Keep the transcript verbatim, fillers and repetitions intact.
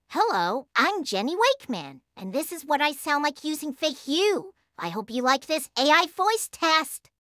Hello, I'm Jenny Wakeman, and this is what I sound like using FakeYou. I hope you like this A I voice test.